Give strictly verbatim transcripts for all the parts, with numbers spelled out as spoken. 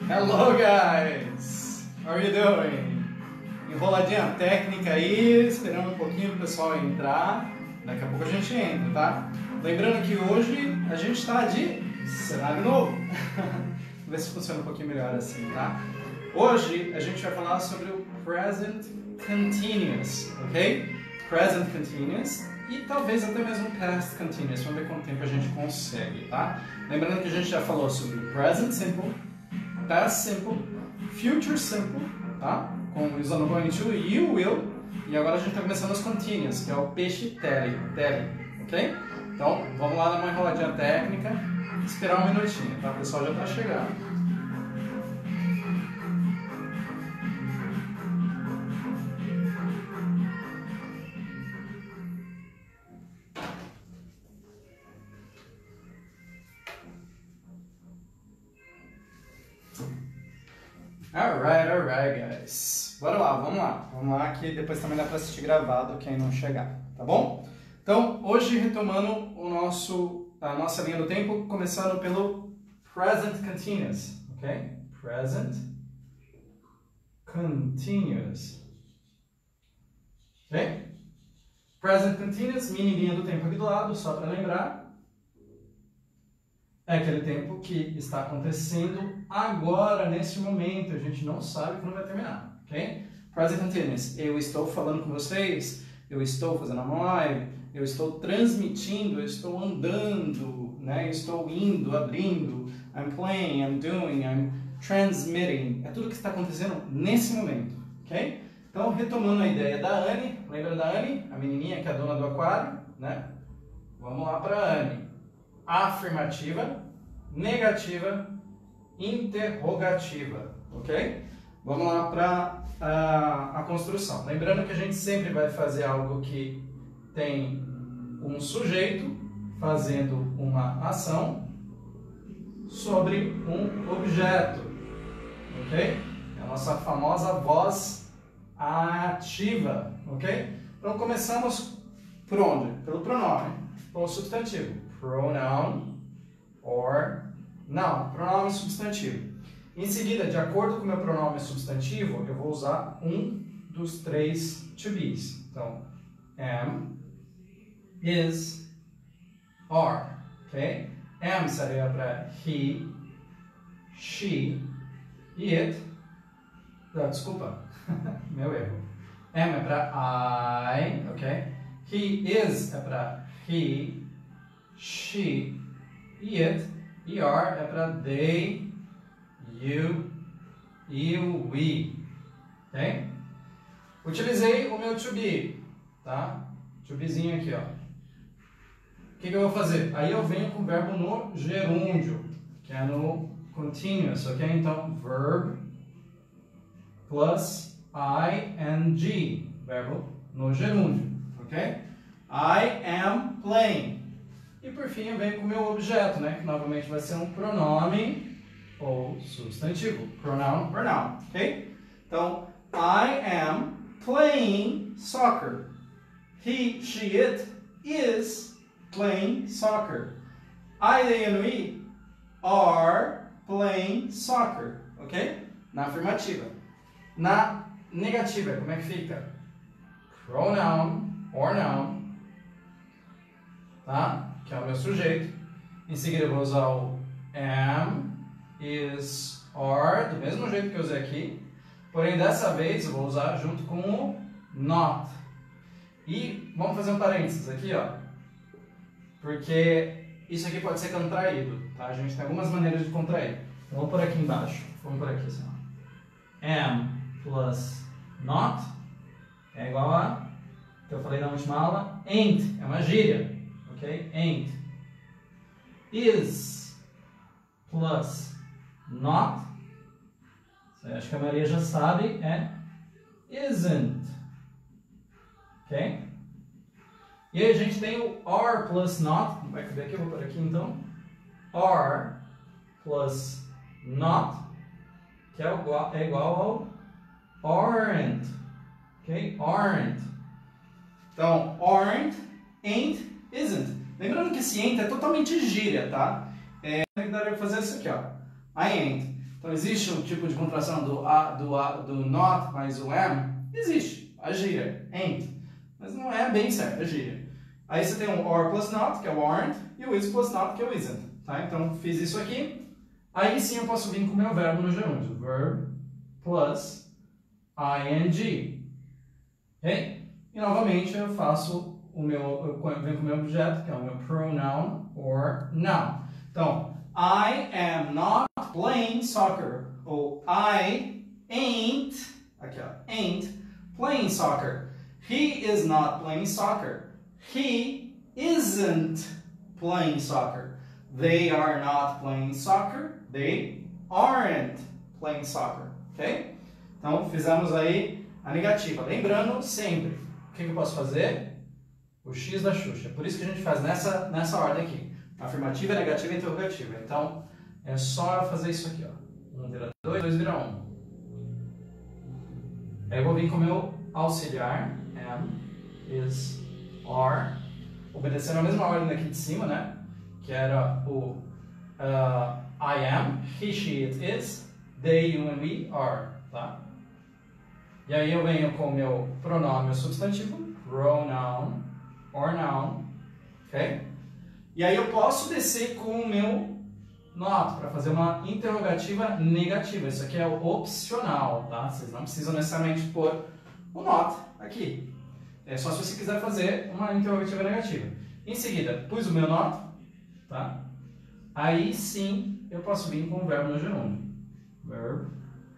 Hello guys! How are you doing? Enroladinha técnica aí, esperando um pouquinho o pessoal entrar. Daqui a pouco a gente entra, tá? Lembrando que hoje a gente está de cenário novo. Vamos ver se funciona um pouquinho melhor assim, tá? Hoje a gente vai falar sobre o Present Continuous, ok? Present Continuous e talvez até mesmo Past Continuous. Vamos ver quanto tempo a gente consegue, tá? Lembrando que a gente já falou sobre Present Simple, Past Simple, Future Simple, tá? Com usando going to e you will. E agora a gente está começando os Continuous, que é o peixe tele, tele, ok? Então, vamos lá dar uma enroladinha técnica, esperar um minutinho, tá? O pessoal já está chegando. Alright, alright, guys. Bora lá, vamos lá. Vamos lá que depois também dá para assistir gravado quem não chegar, tá bom? Então, hoje retomando o nosso, a nossa linha do tempo, começando pelo Present Continuous, ok? Present Continuous, ok? Present Continuous, mini linha do tempo aqui do lado, só para lembrar. É aquele tempo que está acontecendo agora, nesse momento. A gente não sabe quando vai terminar, ok? Present Continuous. Eu estou falando com vocês, eu estou fazendo uma live, eu estou transmitindo, eu estou andando, né? Eu estou indo, abrindo. I'm playing, I'm doing, I'm transmitting. É tudo que está acontecendo nesse momento, ok? Então, retomando a ideia da Anne. Lembra da Anne? A menininha que é a dona do aquário, né? Vamos lá para a Anne. Afirmativa, negativa, interrogativa, ok? Vamos lá para a, a construção. Lembrando que a gente sempre vai fazer algo que tem um sujeito fazendo uma ação sobre um objeto, ok? É a nossa famosa voz ativa, ok? Então começamos por onde? Pelo pronome, pelo substantivo. Pronoun or noun. Pronome substantivo. Em seguida, de acordo com o meu pronome substantivo, eu vou usar um dos três to be's. Então, am, is, are. Ok? Am seria para he, she e it. Não, desculpa, meu erro. Am é para I, ok? He is é para he, she e it, e are é para they, you e o we, ok? Utilizei o meu to be, tá? To bezinho aqui, ó. O que, que eu vou fazer? Aí eu venho com o verbo no gerúndio, que é no continuous, ok? Então, verb plus ing, verbo no gerúndio, ok? I am playing. E por fim eu venho com o meu objeto, né? Que novamente vai ser um pronome ou substantivo. Pronoun, pronoun, ok? Então, I am playing soccer. He, she, it is playing soccer. I, they, and we are playing soccer, ok? Na afirmativa. Na negativa, como é que fica? Pronoun or noun, tá? Que é o meu sujeito. Em seguida eu vou usar o am, is, are, do mesmo jeito que eu usei aqui. Porém, dessa vez eu vou usar junto com o not. E vamos fazer um parênteses aqui, ó. Porque isso aqui pode ser contraído, tá? A gente tem algumas maneiras de contrair. Então, vou por aqui embaixo. Vamos por aqui, assim, ó. Am plus not é igual a, que eu falei na última aula, ain't. É uma gíria. Ok? Ain't. Is plus not, acho que a Maria já sabe, é isn't. Ok? E aí a gente tem o are plus not, vai caber aqui, eu vou por aqui então. Are plus not, que é igual, é igual ao aren't. Ok? Aren't. Então, aren't, ain't, isn't. Lembrando que esse ain't é totalmente gíria, tá? É, daria para fazer isso aqui, ó. I ain't. Então, Então, existe um tipo de contração do, a, do, a, do not mais o am? Existe. A gíria, ain't. Mas não é bem certo, a gíria. Aí você tem o or plus not, que é o aren't, e o is plus not, que é o isn't. Tá? Então, fiz isso aqui. Aí sim eu posso vir com o meu verbo no gerúndio. Verb plus ing. Ok? E novamente eu faço o meu, eu venho com o meu objeto, que é o meu pronoun or noun. Então, I am not playing soccer. Ou I ain't, aqui ó, ain't playing soccer. He is not playing soccer. He isn't playing soccer. They are not playing soccer. They aren't playing soccer. Ok? Então, fizemos aí a negativa. Lembrando sempre, o que eu posso fazer? O X da Xuxa. Por isso que a gente faz nessa, nessa ordem aqui. Afirmativa, negativa e interrogativa. Então, é só eu fazer isso aqui. Ó. um vira dois, dois vira um. Aí eu vou vir com o meu auxiliar. Am, is, are. Obedecendo a mesma ordem daqui de cima, né? Que era o uh, I am, he, she, it is, they, you and we are. Tá? E aí eu venho com o meu pronome substantivo. Pronoun or noun. Ok? E aí eu posso descer com o meu not para fazer uma interrogativa negativa. Isso aqui é opcional, tá? Vocês não precisam necessariamente pôr o not aqui. É só se você quiser fazer uma interrogativa negativa. Em seguida, pus o meu not, tá? Aí sim eu posso vir com o verbo no gerúndio. Verb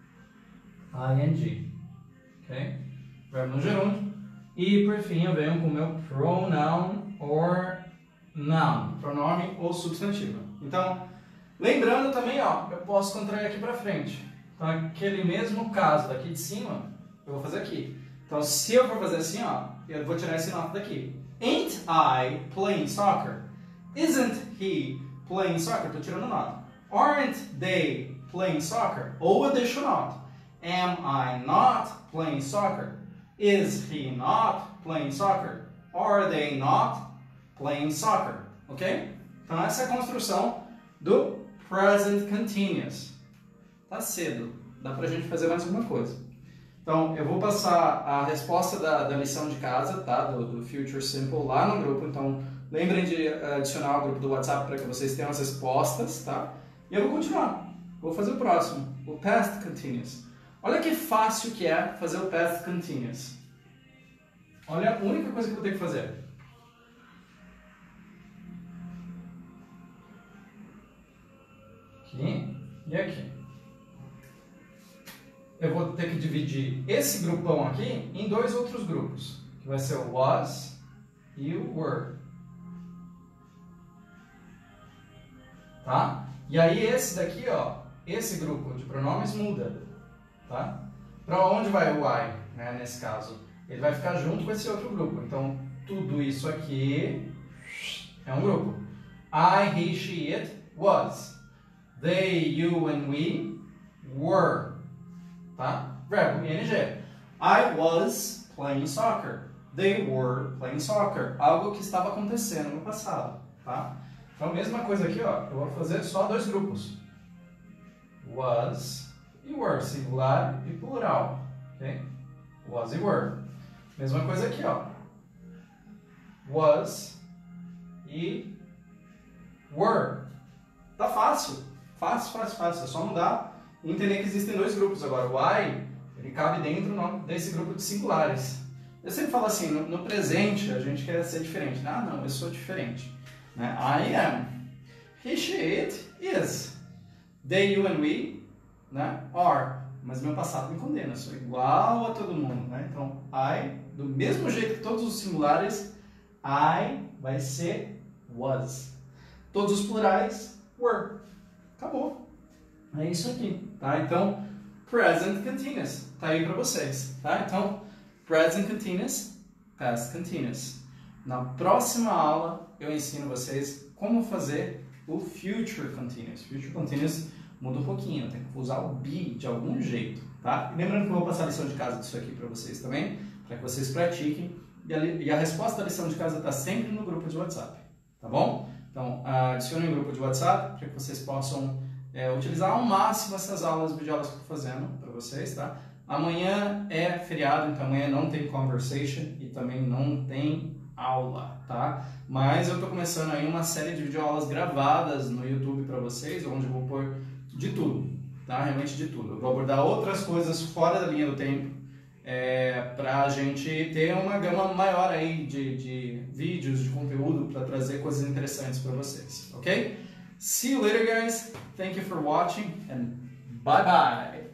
ing. Ok? Verbo no gerúndio. E por fim eu venho com o meu pronoun or noun. Pronome ou substantivo. Então, lembrando também, ó, eu posso contrair aqui para frente. Então, aquele mesmo caso daqui de cima, eu vou fazer aqui. Então, se eu for fazer assim, ó, eu vou tirar esse not daqui. Ain't I playing soccer? Isn't he playing soccer? Estou tirando o not. Aren't they playing soccer? Ou eu deixo o not. Am I not playing soccer? Is he not playing soccer? Are they not playing soccer? Ok? Então essa é a construção do present continuous. Tá cedo. Dá pra gente fazer mais alguma coisa. Então eu vou passar a resposta da, da lição de casa, tá? Do, do Future Simple lá no grupo. Então lembrem de adicionar o grupo do WhatsApp para que vocês tenham as respostas, tá? E eu vou continuar. Vou fazer o próximo. O past continuous. Olha que fácil que é fazer o past continuous. Olha a única coisa que eu tenho que fazer. Aqui e aqui. Eu vou ter que dividir esse grupão aqui em dois outros grupos. Que vai ser o was e o were. Tá? E aí esse daqui, ó, esse grupo de pronomes muda. Tá? Para onde vai o I, né, nesse caso? Ele vai ficar junto com esse outro grupo. Então, tudo isso aqui é um grupo. I, he, she, it, was. They, you and we were. Tá? Verbo ing. I was playing soccer. They were playing soccer. Algo que estava acontecendo no passado. Tá? Então, mesma coisa aqui, ó. Eu vou fazer só dois grupos. Was e were, singular e plural, ok? Was e were. Mesma coisa aqui, ó. Was e were. Tá fácil. Fácil, fácil, fácil. É só mudar e entender que existem dois grupos agora. O I, ele cabe dentro desse grupo de singulares. Eu sempre falo assim, no, no presente a gente quer ser diferente. Ah, não, eu sou diferente. Né? I am. He, she, it, is. They, you and we, né? Are. Mas meu passado me condena, eu sou igual a todo mundo, né? Então, I, do mesmo jeito que todos os singulares, I vai ser was. Todos os plurais, were. Acabou. É isso aqui, tá? Então, present continuous, tá aí para vocês, tá? Então, present continuous, past continuous. Na próxima aula, eu ensino vocês como fazer o future continuous. Future continuous muda um pouquinho, tem que usar o be de algum jeito, tá? E lembrando que eu vou passar a lição de casa disso aqui para vocês também, para que vocês pratiquem. E a, e a resposta da lição de casa está sempre no grupo de WhatsApp, tá bom? Então, adicione o grupo de WhatsApp para que vocês possam é, utilizar ao máximo essas aulas, videoaulas que eu estou fazendo para vocês, tá? Amanhã é feriado, então amanhã não tem conversation e também não tem aula, tá? Mas eu estou começando aí uma série de videoaulas gravadas no YouTube para vocês, onde eu vou pôr de tudo, tá? Realmente de tudo. Eu vou abordar outras coisas fora da linha do tempo, é, para a gente ter uma gama maior aí de, de vídeos, de conteúdo para trazer coisas interessantes para vocês, ok? See you later, guys. Thank you for watching and bye bye.